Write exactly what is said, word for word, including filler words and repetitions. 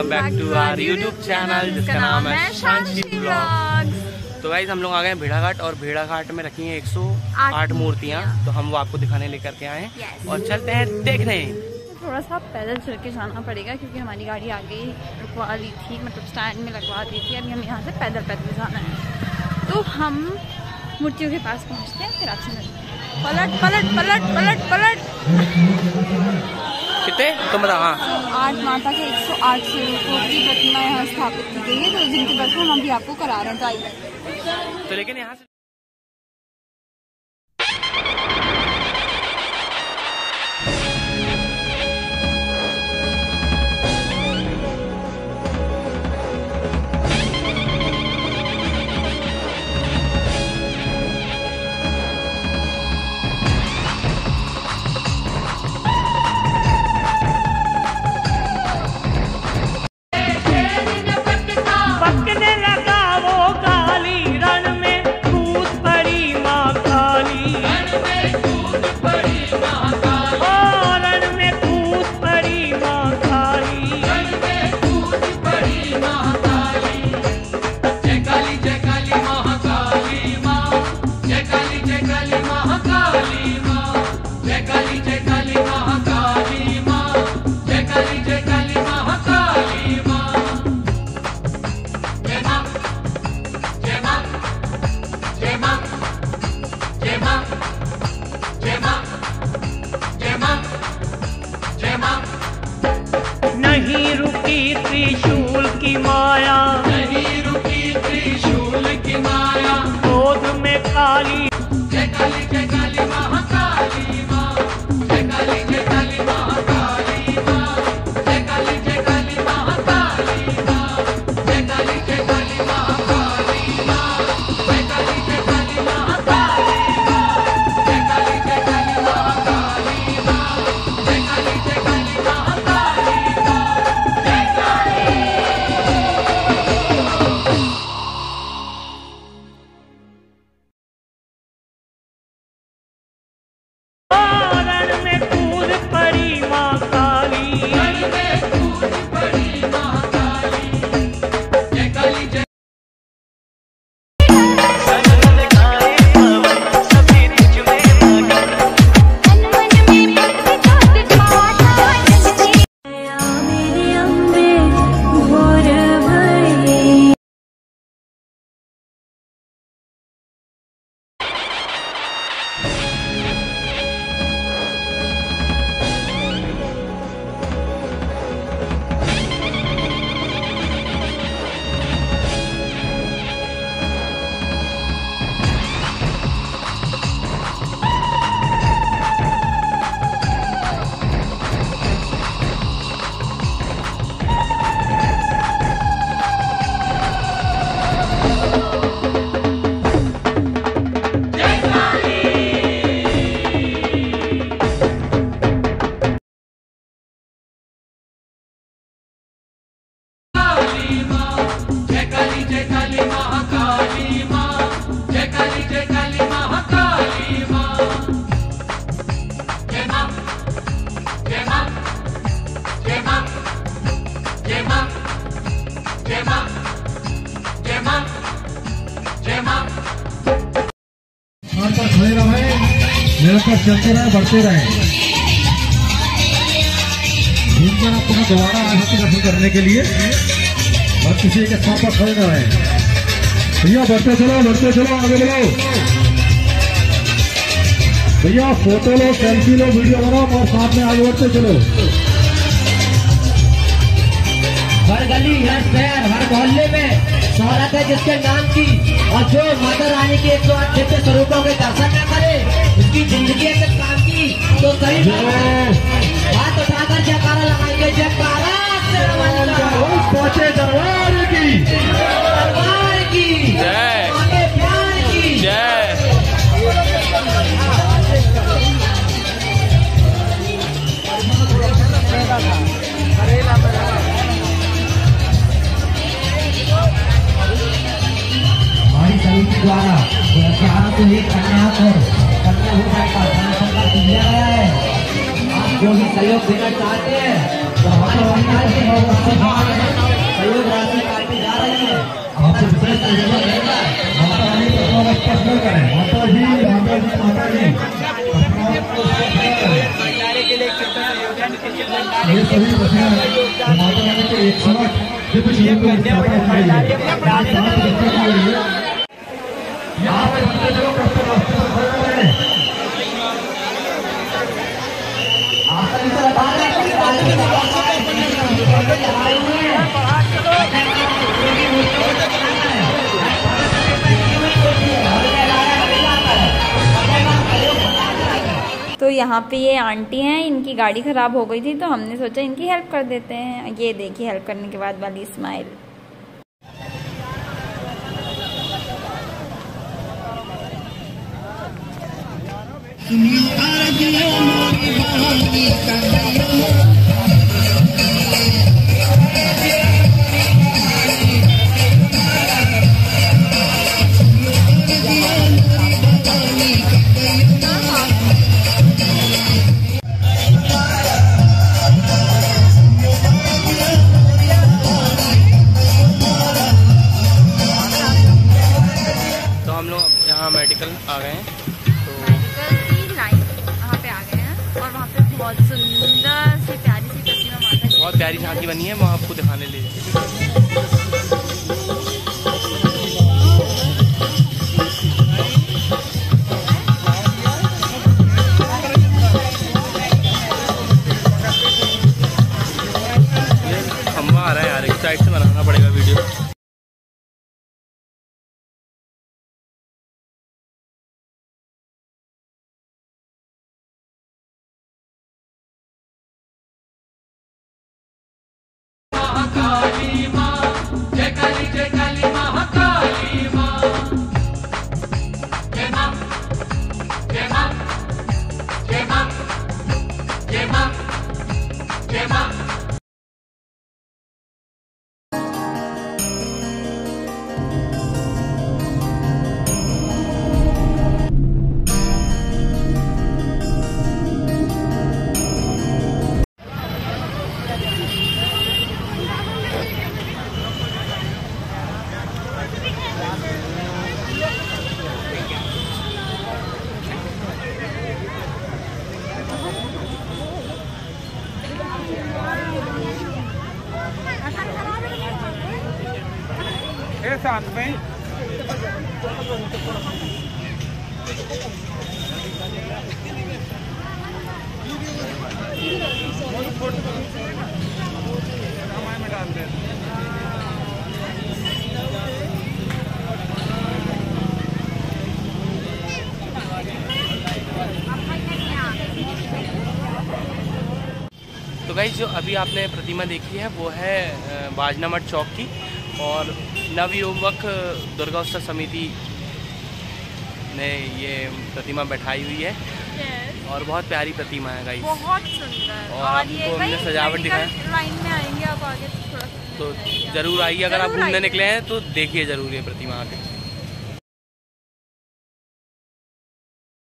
Welcome back to our YouTube channel जिसका नाम है शांति व्लॉग्स। तो गाइस हम लोग आ गए भेड़ाघाट और भेड़ाघाट में रखी हैं एक सौ आठ मूर्तियाँ, तो हम वो आपको दिखाने लेकर के आए हैं और चलते हैं देखने। थोड़ा सा पैदल चल के जाना पड़ेगा क्योंकि हमारी गाड़ी आगे रुकवा दी थी, मतलब स्टैंड में लगवा दी थी। अभी हम यहाँ से पैदल पैदल जाना है, तो हम मूर्तियों के पास पहुँचते हैं, फिर आपसे मिलते हैं। पलट पलट पलट पलट पलट कितने तुम बता। हाँ, तो आठ माता के एक सौ आठ स्वरूपों की प्रतिमा यहाँ स्थापित की गई है, तो जिनके दर्शन हम भी आपको करा रहे हैं। जाइए। तो लेकिन यहाँ से नहीं रुकी त्रिशूल की माया, नहीं रुकी त्रिशूल की माया, क्रोध में काली जय काली जय काली महाकाली माँ, जय काली जय काली महाकाली माँ, जय काली जय काली महाकाली माँ, जय काली जय काली महाकाली माँ, जय काली जय काली महाकाली माँ, जय काली जय काली महाकाली माँ, जय काली जय काली महाकाली। खड़े रहे, निरंतर चलते रहे, बढ़ते रहे। घूमकर आप पुनः दोबारा आए हैं दर्शन करने के लिए, और किसी के साथ पर खड़े रहे। भैया बढ़ते चलो, बढ़ते चलो, आगे बढ़ो भैया। फोटो लो, सेल्फी लो, वीडियो बनाओ और साथ में आगे बढ़ते चलो। हर गली, हर शहर, हर मोहल्ले में शोहरत है जिसके नाम की, और जो माता रानी के एक सौ आठ दिव्य स्वरूपों के दर्शन न करे उसकी जिंदगी में काम की। तो सही हाथ उठाकर जयकारा लगाएंगे, जयकारा पहुंचे दरबार की, दरबार की जय, आगे प्यार की जय। हमारी समिति द्वारा ग्यारह को एक कन्या को कन्या भूषण का संकल्प दिया गया है। आप जो भी सहयोग देना चाहते हैं तो हमारे ये सभी बच्चियां माता रानी के एक सौ आठ दिव्य स्वरूप को स्थापना की गई है। यहाँ पे बच्चे लोग कष्ट मस्ती में खड़े हुए हैं। आसन से लगा रहे हैं, तो यहाँ पे ये आंटी हैं, इनकी गाड़ी ख़राब हो गई थी तो हमने सोचा इनकी हेल्प कर देते हैं। ये देखिए हेल्प करने के बाद वाली स्माइल। मेडिकल आ गए हैं, तो मेडिकल की लाइन वहाँ पे आ गए हैं और वहाँ पे बहुत सुंदर सी प्यारी सी प्रतिमा माता की बहुत प्यारी झांकी बनी है, मैं आपको दिखाने ले खंबा आ रहा है यार, एक साइड से बनाना पड़ेगा वीडियो। काली माँ, जय काली जय काली माँ, काली माँ, जय माँ, जय माँ, जय माँ, जय माँ, जय माँ। साथ में तो गाइस जो अभी आपने प्रतिमा देखी है वो है बाजना मठ चौक की, और नवयुवक दुर्गा उत्सव समिति ने ये प्रतिमा बैठाई हुई है। yes. और बहुत प्यारी प्रतिमा है गाइस, बहुत सुंदर। और आपको हमने सजावट दिखाया। लाइन में आएंगे आप आगे थोड़ा, तो जरूर आइए, अगर आप घूमने निकले हैं तो देखिए जरूर ये प्रतिमा आके।